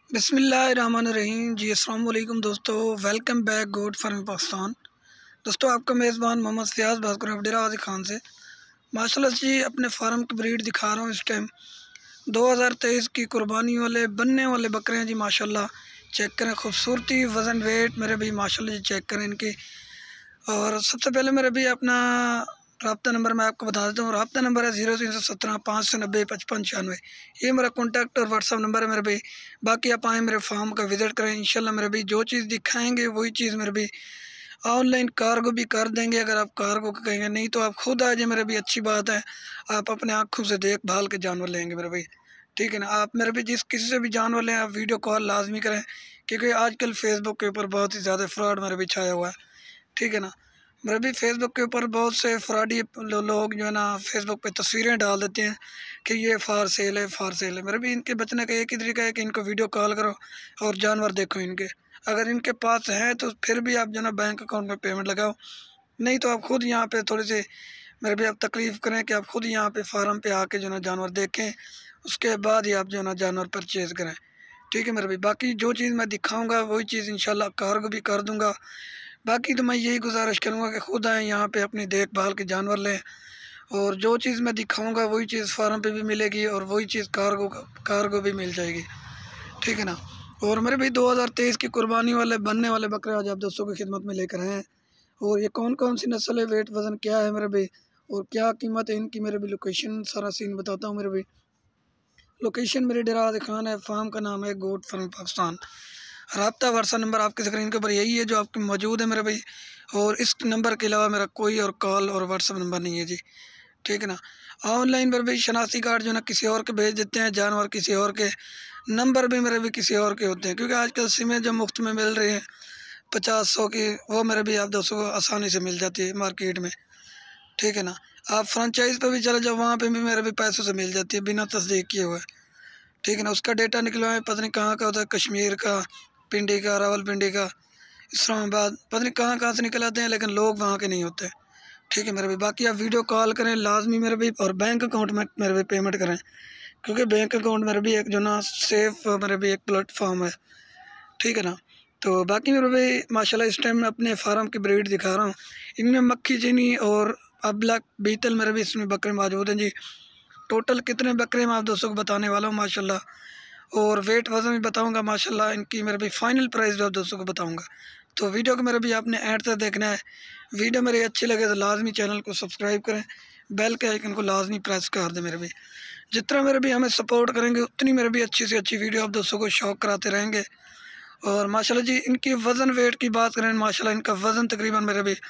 बिस्मिल्लाहिर्रहमानिर्रहीम जी। अस्सलाम वालेकुम दोस्तों, welcome back goat farming Pakistan. दोस्तों, आपका मेज़बान मोहम्मद फ़याज़ बात कर रहा हूँ डेरा गाज़ी खान से। माशाल्लाह जी, अपने फार्म की ब्रीड दिखा रहा हूँ इस टाइम। 2023 की कुर्बानी वाले बनने वाले बकरे हैं जी। माशाल्लाह चेक करें खूबसूरती, वज़न, वेट मेरे भी माशाल्लाह जी चेक करें इनकी। और सबसे पहले मेरे भी अपना रब्ता नंबर मैं आपको बता देता हूँ। रब्ता नंबर है 0317 590 55 96। ये मेरा कॉन्टैक्ट और व्हाट्सअप नंबर है मेरे भाई। बाकी आप आएँ मेरे फार्म का विज़िट करें, इंशाल्लाह मेरे भाई जो चीज़ दिखाएंगे वही चीज़ मेरे भाई ऑनलाइन कार्गो भी कर देंगे। अगर आप कार्गो का कहेंगे, नहीं तो आप खुद आ जाए मेरे भाई, अच्छी बात है। आप अपने आँखों से देखभाल के जानवर लेंगे मेरे भाई, ठीक है ना। आप मेरे भी जिस किसी से भी जानवर लें, आप वीडियो कॉल लाजमी करें, क्योंकि आजकल फेसबुक के ऊपर बहुत ही ज़्यादा फ्रॉड मेरे भी छाया हुआ है, ठीक है ना। मेरे भी फेसबुक के ऊपर बहुत से फ्रॉडी लोग जो है ना फेसबुक पे तस्वीरें डाल देते हैं कि ये फार सेल है, फार सेल है। मेरे भी इनके बचने का एक ही तरीका है कि इनको वीडियो कॉल करो और जानवर देखो इनके। अगर इनके पास हैं तो फिर भी आप जो ना बैंक अकाउंट में पेमेंट लगाओ, नहीं तो आप खुद यहाँ पे थोड़ी सी मेरे भी आप तकलीफ़ करें कि आप खुद यहाँ पे फार्म पे आके जो ना जानवर देखें, उसके बाद ही आप जो ना जानवर परचेज़ करें, ठीक है मेरे भाई। बाकी जो चीज़ मैं दिखाऊंगा वही चीज़ इंशाल्लाह कार्गो भी कर दूंगा। बाकी तो मैं यही गुजारिश करूंगा कि खुद आएँ यहाँ पे अपनी देखभाल के जानवर लें, और जो चीज़ मैं दिखाऊंगा वही चीज़ फार्म पे भी मिलेगी और वही चीज़ कार्गो भी मिल जाएगी, ठीक है ना। और मेरे भाई 2023 की कुर्बानी वाले बनने वाले बकरे आज आप दोस्तों की खिदमत में लेकर आए हैं। और ये कौन कौन सी नस्ल है, वेट वज़न क्या है मेरे भाई, और क्या कीमत है इनकी मेरे भी, लोकेशन सारा सीन बताता हूँ मेरे भाई। लोकेशन मेरे डेरा गाज़ी खान है, फार्म का नाम है गोट फार्म पाकिस्तान। रब्ता व्हाट्सअप नंबर आपकी स्क्रीन के ऊपर यही है जो आपके मौजूद है मेरे भाई। और इस नंबर के अलावा मेरा कोई और कॉल और व्हाट्सअप नंबर नहीं है जी, ठीक है ना। ऑनलाइन मेरे भाई शनाख्ती कार्ड जो ना किसी और के भेज देते हैं, जानवर किसी और के, नंबर भी मेरे भी किसी और के होते हैं, क्योंकि आजकल सिमें जो मुफ्त में मिल रही हैं 50-100 की, वो मेरे भी आप 200 को आसानी से मिल जाती है मार्केट में, ठीक है ना। आप फ्रेंचाइज पे भी चले जाओ, वहाँ पे भी मेरे भी पैसों से मिल जाती है बिना तस्दीक किए हुए, ठीक है ना। उसका डेटा निकलवाएं, पता नहीं कहाँ का होता है, कश्मीर का, पिंडी का, रावलपिंडी का, इस्लामाबाद, पता नहीं कहाँ कहाँ से निकल आते हैं, लेकिन लोग वहाँ के नहीं होते, ठीक है मेरे भाई। बाकी आप वीडियो कॉल करें लाजमी मेरे भाई, और बैंक अकाउंट में मेरे भाई पेमेंट करें, क्योंकि बैंक अकाउंट मेरे भी एक जो ना सेफ मेरे भी एक प्लेटफॉर्म है, ठीक है ना। तो बाकी मेरे भाई माशाल्लाह इस टाइम मैं अपने फार्म की ब्रीड दिखा रहा हूँ। इनमें मक्खी चीनी और अबलक बीतल मेरे भी इसमें बकरे मौजूद हैं जी। टोटल कितने बकरे मैं आप दोस्तों को बताने वाला हूँ माशाल्लाह, और वेट वज़न भी बताऊंगा माशाल्लाह। इनकी मेरे भी फ़ाइनल प्राइस भी आप दोस्तों को बताऊंगा। तो वीडियो को मेरे भी आपने एंड तक देखना है। वीडियो मेरी अच्छी लगे तो लाजमी चैनल को सब्सक्राइब करें, बेल के आइकन को लाजमी प्रेस कर दें मेरे भी। जितना मेरे भी हमें सपोर्ट करेंगे उतनी मेरे भी अच्छी से अच्छी वीडियो आप दोस्तों को शौक कराते रहेंगे। और माशाल्लाह जी इनकी वज़न वेट की बात करें, माशाल्लाह इनका वज़न तकरीबन मेरे भी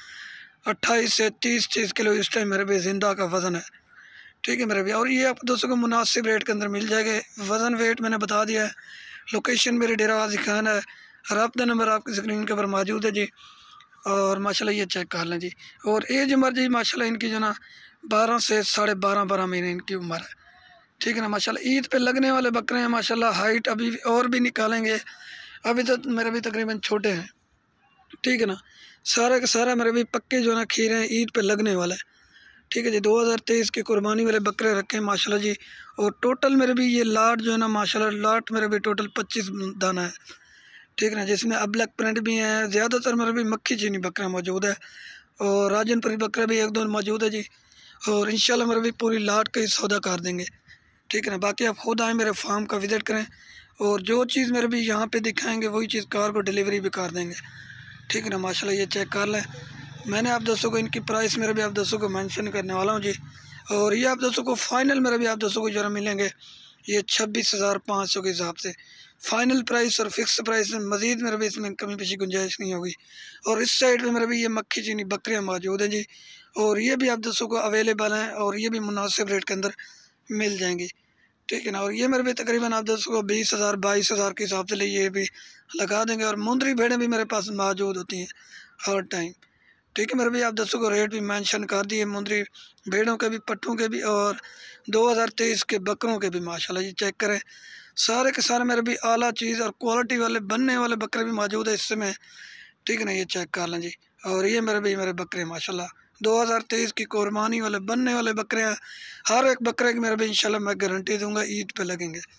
28 से 30 किलो इस टाइम मेरे भी ज़िंदा का वज़न है, ठीक है मेरे भैया। और ये आप दोस्तों को मुनासिब रेट के अंदर मिल जाएगा। वज़न वेट मैंने बता दिया है। लोकेशन मेरे डेरा गाज़ी खान है, रब्ता नंबर आपकी स्क्रीन के ऊपर मौजूद है जी। और माशाल्लाह ये चेक कर लें जी। और एज उम्र जी माशाल्लाह इनकी जो ना 12 से 12.5 महीने इनकी उम्र है, ठीक है ना। माशाल्लाह ईद पे लगने वाले बकरे हैं माशाल्लाह। हाइट अभी और भी निकालेंगे, अभी तो मेरे भी तकरीबन छोटे हैं, ठीक है ना। सारा का सारा मेरे भी पक्के जो ना खीरे हैं, ईद पे लगने वाला है, ठीक है जी। 2023 की कुर्बानी वाले बकरे रखे हैं माशाल्लाह जी। और टोटल मेरे भी ये लाट जो है ना माशाल्लाह, लाट मेरे भी टोटल 25 दाना है, ठीक है ना। जिसमें अबलक प्रिंट भी हैं, ज़्यादातर मेरे भी मक्खी चीनी बकरा मौजूद है, और राजनपुरी बकरा भी एक दो मौजूद है जी। और इंशाल्लाह मेरे भी पूरी लाट का ही सौदा कर देंगे, ठीक है ना। बाकी आप खुद आएँ मेरे फार्म का विज़िट करें, और जो चीज़ मेरे भी यहाँ पे दिखाएंगे वही चीज़ कार को डिलीवरी भी कर देंगे, ठीक है ना। माशाल्लाह ये चेक कर लें। मैंने आप दोस्तों को इनकी प्राइस मेरे भी आप दोस्तों को मेंशन करने वाला हूँ जी। और ये आप दोस्तों को फ़ाइनल मेरे भी आप दोस्तों को ज़रा मिलेंगे ये 26,500 के हिसाब से फ़ाइनल प्राइस। और फिक्स प्राइस में मज़ीद मेरे भी इसमें कमी पेशी गुंजाइश नहीं होगी। और इस साइड पे मेरे भी ये मक्खी चीनी बकरियाँ मौजूद हैं जी, और ये भी आप दोस्तों को अवेलेबल हैं, और ये भी मुनासिब रेट के अंदर मिल जाएंगी, ठीक है ना। और ये मेरे भी तकरीबन आप दोस्तों को 20,000 22,000 के हिसाब से लिए ये भी लगा देंगे। और मुंदरी भेड़ें भी मेरे पास मौजूद होती हैं हर टाइम, ठीक है मेरे भी आप दोस्तों को रेट भी मेंशन कर दिए मुंदरी भेड़ों के भी, पट्ठों के भी, और 2023 के बकरों के भी। माशाल्लाह ये चेक करें, सारे के सारे मेरे भी आला चीज़ और क्वालिटी वाले बनने वाले बकरे भी मौजूद है इस समय, ठीक है ना। ये चेक कर लें जी। और ये मेरे बकरे माशाल्लाह 2023 की कुर्बानी वाले बनने वाले बकरे हैं। हर एक बकरे की मेरे भी इंशाल्लाह मैं गारंटी दूंगा ईद पे लगेंगे,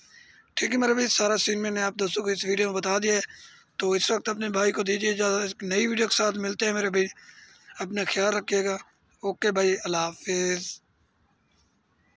ठीक है मेरे भाई, सारा सीन मैंने आप दोस्तों को इस वीडियो में बता दिया है। तो इस वक्त अपने भाई को दीजिए इजाज़त, नई वीडियो के साथ मिलते हैं मेरे भाई, अपना ख्याल रखिएगा। ओके भाई, अल्लाह हाफिज़।